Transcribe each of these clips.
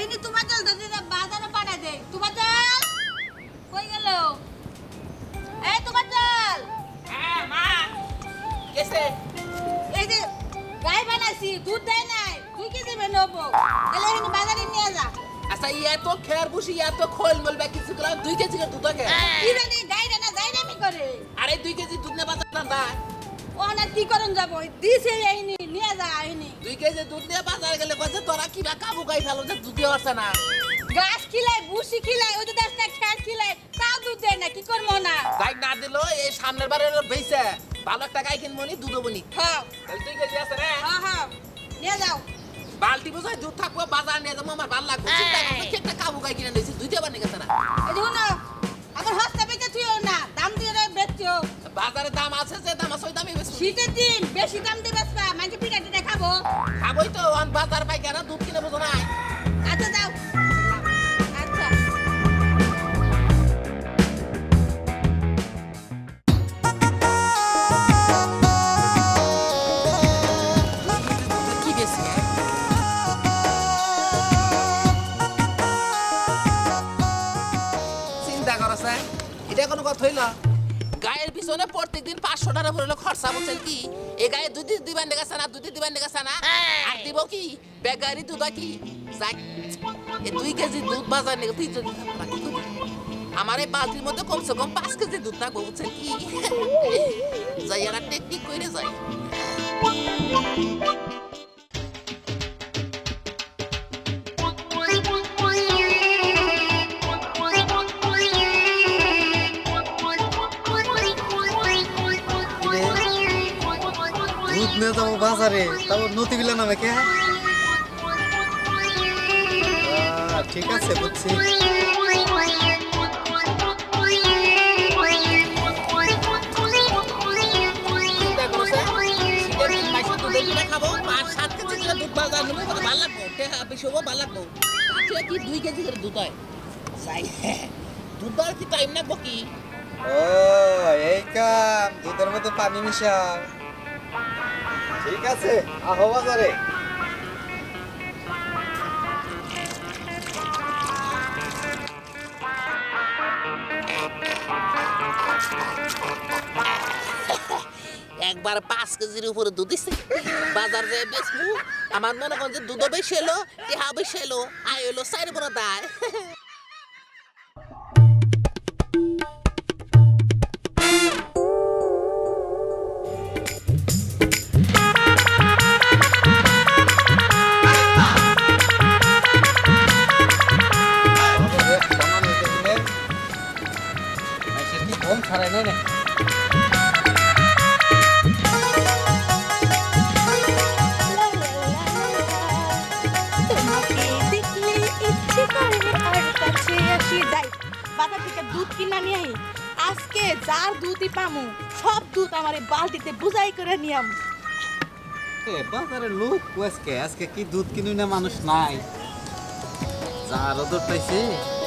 এইনি তোমার জল দাদি বাজারে পাঠা দে তোমার জল কই গেল এই তোমার জল হ্যাঁ মা কেসে এই যে গাই বানাইছি দুধ দেয় নাই 2 কেজি নেবো এলে এইনি বাজারে নিয়ে যা আচ্ছা ইয়া তো খেয়ার বসি ইয়া তো খোল মলবা কিছু করা 2 কেজি দুধ কে কি জানি গাইরা না যাই না আমি করে আরে 2 কেজি দুধ না বাজার না দা ও না কি করন যাব দিছে এইনি নিয়ে যা এইনি 2 কেজি দুধ নিয়ে বাজার গেলে কইছে তোরা কি বা কাবু গাই ফেলো যে দুধ হচ্ছে না গাছ খিলাই বুসি খিলাই ওই তো 10টা খেয়ার খিলাই তাও দুধ দেয় না কি করবো না যাই না দিলো এই সামনের বারে বেইছে ভালো একটা গাই কিনবো নি দুধ হবো নি হ্যাঁ তাহলে 2 কেজি আছে রে হ্যাঁ হ্যাঁ নিয়ে যাও বালতি বোঝাই দুধ থাকবো বাজার নিয়ে যাবো আমার ভালো লাগবে চিন্তা করছো কি একটা কাবু গাই কিনে নিয়েছি দুধ আবার নিয়ে গেছে না এই দেখো না আমার হস্তা বেচে তুইও না দাম দিয়ে বেচছো বাজারে দাম আছে যে দাম আছে ওই দামই বেশি শীতের দিন বেশি দাম দিয়ে বেচবা মানে পিঠা টিঠা খাবো খাবোই তো অন বাজার পাই কেন দুধ কিনে বোঝো না আচ্ছা যাও আচ্ছা কি বেশি চিন্তা করো স্যার এটা কোনো কথা হইল গায়ের পিছনে প্রত্যেকদিন 500 টাকা ভরে খরচা বলছেন কি এই গায়ে দুধ দিবেন গেছে না দুধ দিবেন গেছে না আর দিব কি বেগারি দুধ কি যাই এই 2 কেজি দুধ বাজার নিয়ে তুই যদি কি করবি আমার এই বালতির মধ্যে কমসে কম 5 কেজি দুধ থাকবো বুঝছেন কি যাই আর টেকনিক করে যাই দুধ নিয়ে যাবো বাজারে তারপর নদীগুলা নামে কে ঠিক আছে বুঝছি চিন্তা করো স্যার শীতের দিন মাসে দুধের কিনে খাবো 5-7 কেজি করে দুধ বাজার নেবো কত ভালো লাগবো টেহা বেশি হবো ভালো লাগবো আচ্ছা কি 2 কেজি করে দুধ হয় যাই দুধ দেওয়ার কি টাইম লাগবো কি ও এই কাম দুধের মধ্যে পানি মিশাও ঠিক আছে আহো বাজারে একবার 5 কেজির উপরে দুধ দিছে বাজার যায় বেচবো আমার মনে করেন যে দুধও বেশি এলো টেহা বেশি এলো আয় এলো 4 বড় দায় ছাড়াই নাই না বাজার থেকে দুধ কিনা নিয়ে আই আজকে যার দুধই পামু সব দুধ আমার বালতিতে বুঝাই করে নিয়াম বাজারে লোক আজকে আজকে কি দুধ কিনুই না মানুষ নাই যা রোদর পাইছে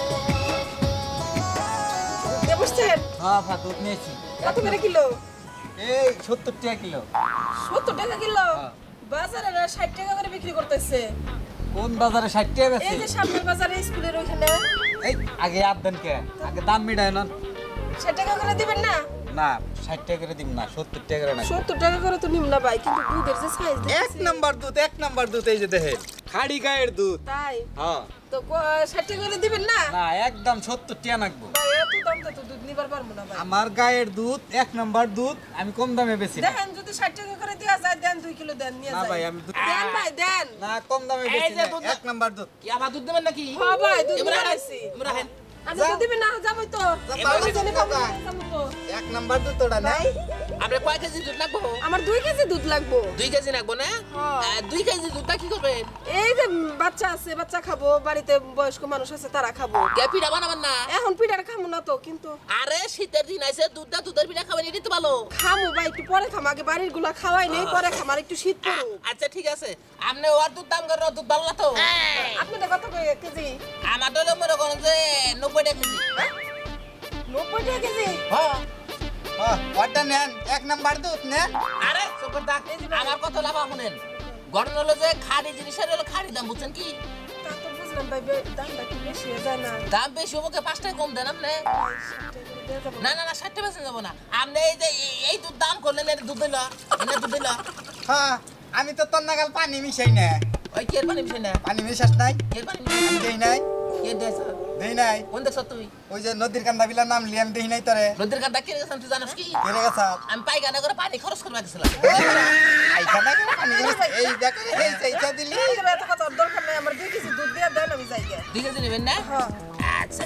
বুঝছেন হ্যাঁ ভা দুধ নিয়েছি কত করে কিলো এই 70 টাকা কিলো 70 টাকা কিলো হ্যাঁ। বাজারে 60 টাকা করে বিক্রি করতেছে কোন বাজারে 60 টাকা বেচে এই যে সামনের বাজারে স্কুলের ওইখানে এই আগে আর দেন কে আগে দাম মিটায় না 60 টাকা করে দিবেন না না 60 টাকা করে দিম না 70 টাকা করে না 70 টাকা করে তো নিম না ভাই কিন্তু দুধের যে সাইজ এক নাম্বার দুধ এই যে দেখে খাড়ি গায়ের দুধ তাই হ্যাঁ তো 60 টাকা করে দিবেন না না একদম 70 টাকা নাকবো ভাই এত দাম তো দুধ নিবার পারবো না ভাই আমার গায়ের দুধ এক নাম্বার দুধ আমি কম দামে বেচি না দেন যদি 60 টাকা করে দেয়া যায় দেন 2 কিলো দেন নিয়ে না যাই ভাই আমি দুধ দেন ভাই দেন না কম দামে এই বেচি যে না দুধ এক নাম্বার দুধ কি আবার দুধ দেবেন নাকি হ্যাঁ ভাই দুধ ইমরান নিয়েছি ইমরান আমি তো দিবেন না যাবই তো পাগল জানি কথা। যাবো তো এক নাম্বার দুধ তোড়া না আপনি কয় কেজি দুধ লাগবো আমার 2 কেজি দুধ লাগবো 2 কেজি লাগবো না হ্যাঁ। 2 কেজি দুধটা কি করবেন এই যে বাচ্চা আছে বাচ্চা খাবো বাড়িতে বয়স্ক মানুষ আছে তারা খাবো কে পিঠা বানাবেন না এখন পিঠার খামু না তো কিন্তু আরে শীতের দিন আছে দুধের পিঠা খাবেন এটাই তো ভালো খামু ভাই একটু পরে খাম আগে বাড়ির গুলা খাওয়াই নেই পরে খাম আর একটু শীত পড়ুক আচ্ছা ঠিক আছে আপনি ওর দুধ দাম করেন ওর দুধ ভালো না তো আপনাদের কত করে কেজি আমার তো মনে করেন যে 90 টাকা কেজি 90 টাকা কেজি হ্যাঁ হ্যাঁ ওটা নেন এক নাম্বার দুধ নেন আরে সুপার দা আমার কত লাভ শুনেন ঘটনা হলো যে খাড়ি জিনিসের হলো খাড়ি দাম বুঝছেন কি তা তো বুঝলাম বলছিলাম ভাই দামটা কি বেশি হয়ে যায় না? দাম বেশি ওকে 5 টাকা কম দেন আপনি না না না 60 টাকা বেশি যাব না আপনি এই যে এই দুধ দাম করলেন এর দুধ দিলা এনে দুধ দিলা হ্যাঁ আমি তো তোর নাগাল পানি মিশাই না ওই কি এর পানি মিশে না পানি মিশাস নাই এর পানি আমি দেই নাই কে দেছ দেই নাই কোন দেখছ তুই ওই যে নদীর কান্দা বিলা নাম লিয়াম দেই নাই তোরে নদীর কান্দা কে গেছ তুই জানিস কি কেরে গেছ আমি পায়খানা করে পানি খরচ করবা গেছিলাম আইখানা করে পানি গেছ এই দেখো এই চাইছা দিলি এই এত কথা দরকার নাই আমার 2 কেজি দুধ দিয়ে দেন আমি যাই গে। দিকে নেবেন না হ্যাঁ আচ্ছা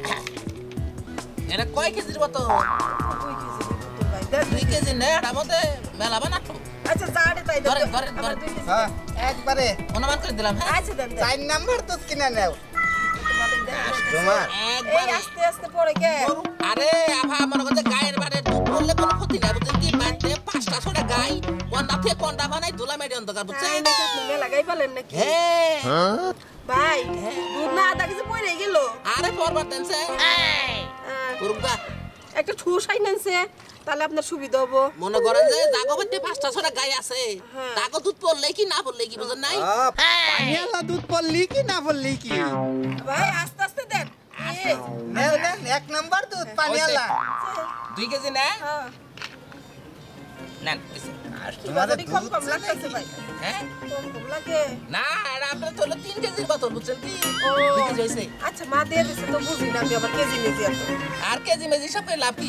এটা কয় কেজির মতো 2 কেজি দুধ ভাই দেন। 2 কেজি না এর মধ্যে মেলা বানাতো আচ্ছা জাড়ে তাই দেন। ধরেন, ধরেন, আমার ধরেন। 2 কেজি। হ্যাঁ একবারে অনুমান করে দিলাম হ্যাঁ আচ্ছা দেন দেন। 4 নাম্বার দুধ কিনে নাও তোমাদের দেন। তোমার এই একবারে আস্তে আস্তে পড়ে কে? আরে আভা মনে করছে গায়ের বাড়ে দুধ বললে কোনো ক্ষতি নাই বুঝছেন কি বাড়তে 5টা 6টা গাই কোনটা থেকে কোনটা বানাই দুলা মেডি অন্ধকার বুঝছেন তাই নাকি আপনি মেলা গাই পালেন নাকি? হ্যাঁ ভাই দুধ না আধা কেজি পড়ে গেল। আরে পরবার দেনছে পুরুকা একটা ঠুস আইনেছে তাহলে আপনার সুবিধা হবো। মনে করেন যে জাগো বাড়তে 5টা 6টা গাই আছে হ্যাঁ। তাগো দুধ পড়লে কি না পড়লে কি বুঝেন নাই পানিয়ালা দুধ পড়লি কি না পড়লি কি ভাই আস্তে আস্তে দেন। এই, নেন নেন 1 নাম্বার দুধ পানিয়ালা 2 কেজি না হ্যাঁ নেন তোমাদের যদি কম দুধ কম লাগতেছে ভাই হ্যাঁ কম কম লাগে। না এটা আপনার তো হলো 3 কেজির বোতল বুঝছেন কি ও 2 কেজি হয়েছে আচ্ছা মা দিয়ে দিছে তো বুঝি না আমি আবার কেজি নিয়েছি এখন। আর কেজি মেজি সব করে লাভ কি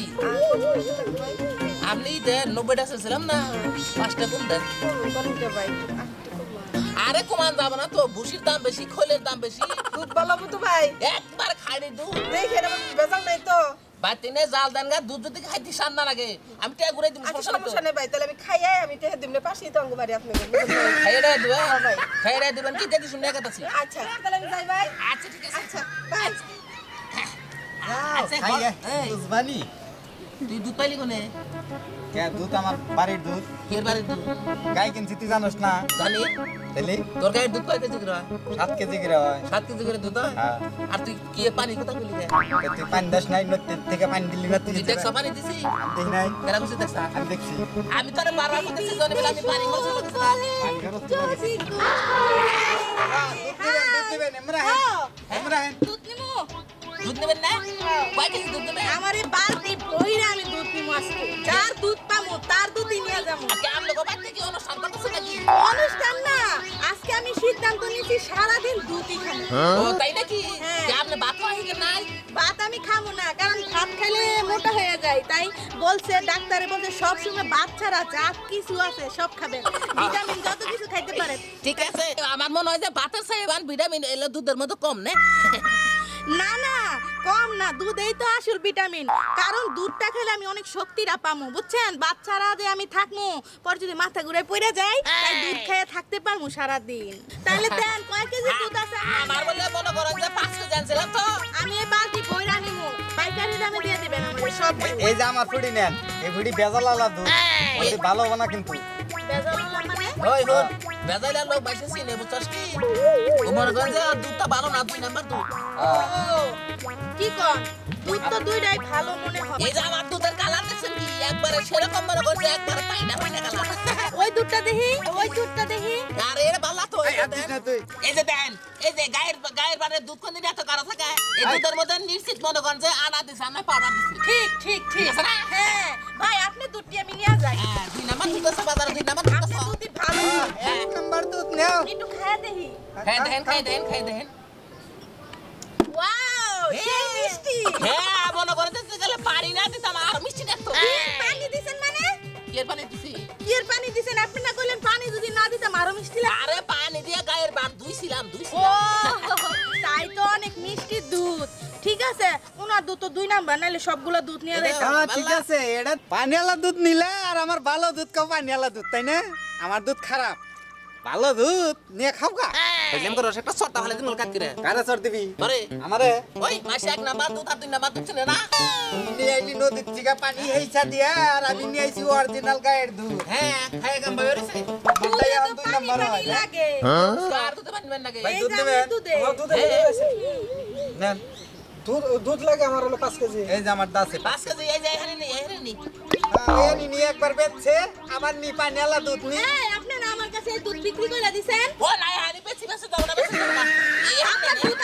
আপনি দেন 90টা ছিলাম না 5টা কম দেন বলুন তো ভাই আটটু কমা। আরে কমান যাব না তো ভুসির দাম বেশি খোলের দাম বেশি দুধ বালাবো তো ভাই একবার খাড়ি দুধ দেখে এরকম বেজাল নাই তো। বাতিনে জাল দেন গা দুধ যদি খাইতে শান না লাগে আমি টিয়া ঘুরে দিব আচ্ছা সমস্যা সমস্যা নেই ভাই তাহলে আমি খাইয়াই আমি টেহে দিমনে পাশেই তো অঙ্গবাড়ি আপনাকে খাইরে দিবে ভাই। খাইরে দিবেন কি দেখি শুনে কথা আচ্ছা তাহলে আমি যাই ভাই। আচ্ছা ঠিক আছে আচ্ছা বাই। আচ্ছা খাইয়া এই বুঝবানি তুই দুধ পাইলি কোনে কে দুধ আমার বাড়ির দুধ কের বাড়ি দুধ গাই কিনছি তুই জানোস না জানি তাইলে তোর গায়ের দুধ কয় কেজি করে 7 কেজি করে হয় 7 কেজি করে দুধ হয়? হ্যাঁ আর তুই কি পানি কোথা পেলি গে তা তুই পানি দাস নাই নদীর থেকে পানি দিলি না তুই তুই দেখছ পানি দিছি আমি দেখি নাই কেরা বুঝি দেখছ আমি দেখছি আমি তোরে বারবার বলতেছি জনে বেলা আমি পানি খরচ করতেছিলাম পানি খরচ করে গেছি। দুধ দিবেন এমরাহেন দুধ নিমু দুধ নেবেন না কয় কেজি দুধ নেবেন আমার এই বালতি বইরা আমি দুধ নিমু আজকে যার দুধ পামু তার দুধই নিয়ে যাবো আজকে আমি লোক বাড়ি থেকে অনুষ্ঠান করতেছে নাকি অনুষ্ঠান না আজকে আমি সিদ্ধান্ত নিয়েছি সারাদিন দুধই খাবো ও তাই নাকি হ্যাঁ। যে আপনি ভাত খাইকে নাই ভাত আমি খাবো না কারণ ভাত খাইলে মোটা হয়ে যায় তাই বলছে ডাক্তারে বলছে সব সময় ভাত ছাড়া যা কিছু আছে সব খাবেন ভিটামিন যত কিছু খাইতে পারে ঠিক আছে আমার মনে হয় যে ভাতের সাহেবান ভিটামিন এলো দুধের মতো কম না না না কম না দুধেই তো আসল ভিটামিন কারণ দুধটা খেলে আমি অনেক শক্তিরা পামু বুঝছেন বাচ্চারা যে আমি থাকমু পর যদি মাথা ঘুরে পড়ে যায় তাই দুধ খেয়ে থাকতে পারমু সারা দিন তাহলে দেন কয় কেজি দুধ আছে আমার বলে মনে করেন যে 5 কেজি আনছিলাম তো আমি এই বালতি বইরা নিমু পাইকারি দামে দিয়ে দিবেন আমাদের সব এই যে আমার ফুড়ি নেন এই ফুড়ি বেজালালা দুধ ওই ভালো না কিন্তু বেজাল মানে ওই হন বেজাইলা লোক বাইসে সিনে বুঝছস কি ও মনে করেন যে আর দুধটা ভালো না 2 নাম্বার দুধ ও কি কোন দুধ তো দুইটাই ভালো মনে হয় এই যে আমার দুধের কালার দেখছেন কি একবারে সেরকম মনে করছে একবারে পাইনা পাইনা কালার ওই দুধটা দেখি আরে এর বালা তো এই যে আদিস দেন। না তুই এই যে দেন এই যে গায়ের বারে দুধ কোন দিন এত কারা থাকে এই দুধের মধ্যে নিশ্চিত মনে করেন যে আনা দিছে না পাউডার দিছে ঠিক ঠিক ঠিক আছে না? হ্যাঁ ভাই আপনি দুধটি আমি নিয়ে যাই হ্যাঁ 2 নাম্বার দুধ আছে বাজারে 2 নাম্বার দুধ আপনি আছে দুধই ভালো 1 নাম্বার দুধ নাও একটু খায় দেখি খাই দেন ওয়াও সেই মিষ্টি হ্যাঁ মনে করেন যে গেলে পানি না দিতাম আর মিষ্টি দেখতো পানি দিছেন মানে কি এর পানি দিছি কি এর পানি দিছেন আপনি না কইলেন পানি যদি না দিতাম আরো মিষ্টি লাগে আরে পানি দিয়ে গায়ের বার ধুইছিলাম ও তাই তো অনেক মিষ্টি দুধ ঠিক আছে ওনার দুধ তো 2 নাম্বার নাইলে সবগুলো দুধ নিয়ে যাইতাম হ্যাঁ ঠিক আছে এটা পানিয়ালা দুধ নিলে আর আমার ভালো দুধ খাও পানিয়ালা দুধ তাই না আমার দুধ খারাপ ভালো দুধ নিয়ে খাও গা এজেম করো একটা ছটা হলে দিমল কাট করে কারে চর দিবি পরে আমারে ওই মাসে 1 নাম্বার দুধ আর 2 নাম্বার দুধ ছিল না তুমি নিয়ে আইলি নদীর থেকে পানি হেইছা দিয়া আর আমি নিয়ে আইছি অরিজিনাল গায়ের দুধ হ্যাঁ খায় গাম বেরিয়েছে দুধটাই দুধে আমার তো 2 পানি নাম্বার পানি হয় লাগে আর দুধ পানিবেন নাকি ভাই, এই দুধ যে দিবেন? আমার দুধে নেন দুধ লাগে আমার হলো 5 কেজি। এই যে আমার দাসে 5 কেজি এই যে এখানে নি এই নিয়ে একবার বেচছে আবার নি পানিয়ালা দুধ নি এই আপনি না আমার কাছে এই দুধ বিক্রি করে দিছেন ও নাই হানি বেশি বেশি দাও না বেশি দাও না এই আপনার দুধ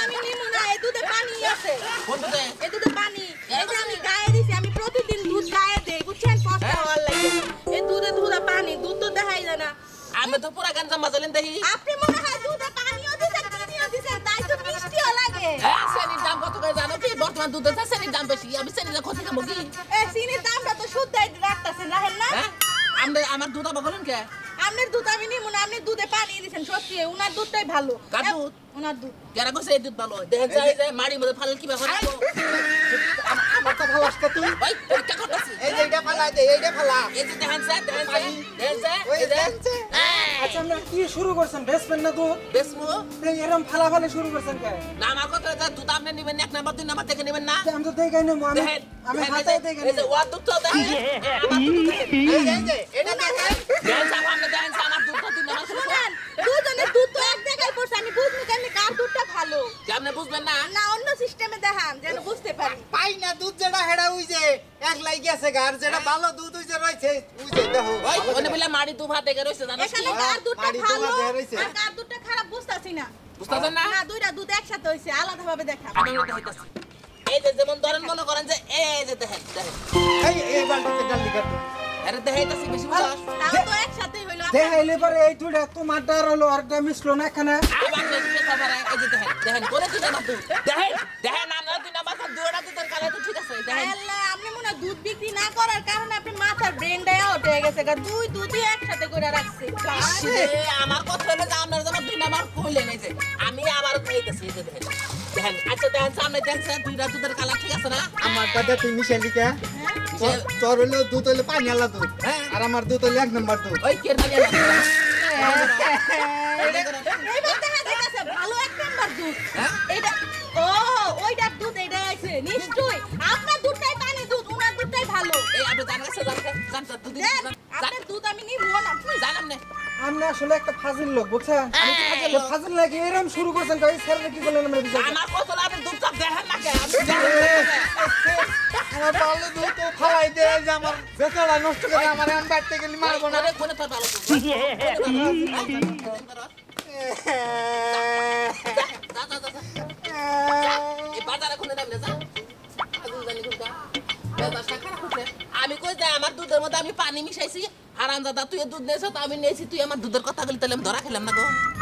কি আপনি মনে হয় দুধে পানিও দিছেন চিনিও দিছেন তাই তো মিষ্টিও লাগে চেনির দাম কত করে জানো কি বর্তমান দুধের চেয়ে চেনির দাম বেশি আমি চেনির ক্ষতি খাবো কি এই চিনির দামটা তো শুদ্ধই রাখতাছেন রাখেন না হ্যাঁ আমার দুধ আবার বলেন কে আপনার দুধ আমি নিমু না আপনি দুধে পানি দিছেন সত্যি উনার দুধটাই ভালো কার দুধ? উনার দুধ কেরা কইছে এই দুধ ভালো দেখেন চাই যে মাড়ির মধ্যে ফালেল কি ব্যাপার আমার তো ভালো আসতে তুই ওই পরীক্ষা করতেছি এই যে এইটা ফালা দে এইটা ফালা এই যে দেখেন স্যার ওই দেখছে আচ্ছা আমরা কি শুরু করছেন বেসমেন্ট না দুধ বেসমু এই এরকম ফালাফালি শুরু করছেন কে না আমার কথা হচ্ছে দুধ আপনি নেবেন না, এক নাম্বার 2 নাম্বার দেখে নেবেন না আমি তো দেখাই নেবো আমি দেখেন আমি দেখেন, হাতে এই যে- দেখাই এই যে ওয়ার দুধটাও দেখেন আমার দুধ দেখেন এই যে এটা দেখেন দেখেন স্যার আপনি দেখেন স্যার আমার দুধটা 2 নাম্বার শুনুন শুনেন দুজনের দুধ তো এক জায়গায় পড়ছে আমি বুঝবো কেমনি কার দুধটা ভালো আপনি বুঝবেন না না অন্য সিস্টেমে দেখান যেন বুঝতে পারি পাই না দুধ যেটা হেডা উই যে এক লাই গেছে গার যেটা ভালো দুধ উই যে রইছে উই যে দেখো ওই ওনে বলে মাড়ি দু ভাত দেখে রইছে জানো কি এখানে কার দুধটা বাড়ি ভালো তোমার দেয়া রইছে। আর কার দুধটা খারাপ বুঝতাছি না বুঝতেছেন না না দুইটা দুধ একসাথে হইছে আলাদা ভাবে দেখা আমি এটা হইতাছি এই যে যেমন ধরেন মনে করেন যে এই যে দেখেন দেখেন এই বালতিতে ডালি কাট আরে দেখাইতাছি বেশি বুঝাস তাও তো একসাথেই হইলো দেখাইলে পরে এই দুইটা তোমারটা হলো আর একটা মিশলো না এখানে আবার বেশি খবর এই যে দেখেন দেখেন কোনে 2 নাম্বার দুধ দেখেন দেখেন আমরা 2 নাম্বার দুধটা দুধের কালে তো ঠিক আছে দেখেন আল্লাহ আপনি মনে হয় দুধ বিক্রি না করার কারণে আপনি মাথার ব্রেনটাই আউট হয়ে গেছে গা দুই দুধই একসাথে করে রাখছে এ, আমার কথা হলো যে আপনার যেমন 2 নাম্বার কইলেন এই যে আমি আবার কইতেছি এই যে দেখেন দেখেন আচ্ছা দেখেন সামনে দেখছেন দুইটা দুধের কালার ঠিক আছে না আমার দাদা তুই মিশালি কে তোর হলো দুধ হলো পানি আলা দুধ আর আমার দুধ হলো এক নম্বর দুধ ওই কে নাকি এইবার দেখা যাচ্ছে ভালো এক নাম্বার দুধ হ্যাঁ? এটা ও ওইটার দুধ এটা আছে নিশ্চয়ই আপনার দুধটাই পানি দুধ উনার দুধটাই ভালো এই আপনি জানেন আছে জানেন দুধ দেন আপনার দুধ আমি নিব না please। জানেন না আমরা আসলে একটা ফাজিল লোক বুঝছেন তো ফাজিল লাগে এরকম শুরু করছেন কই স্যার কি বলেন আমরা বিচার আমার কথা হলো আপনি দুধটা দেখেন না কে আপনি জানেন না। আমার ভালো দুধ তো ফালাই দে যে আমার বেচারা নষ্ট করে আমার আন বাড়তে গেলি মারবো না কোনে কোনে তোর ভালো দুধ যা যা যা এই বাজারে কোনে নামলে যা আগুন জানি কোনটা বেদাসটা খারাপ হচ্ছে আমি কই যে আমার দুধের মধ্যে আমি পানি মিশাইছি হারামজাদা তুই দুধ নেছ তো আমি নেছি তুই আমার দুধের কথা বলি তাহলে আমি ধরা খেলাম না গো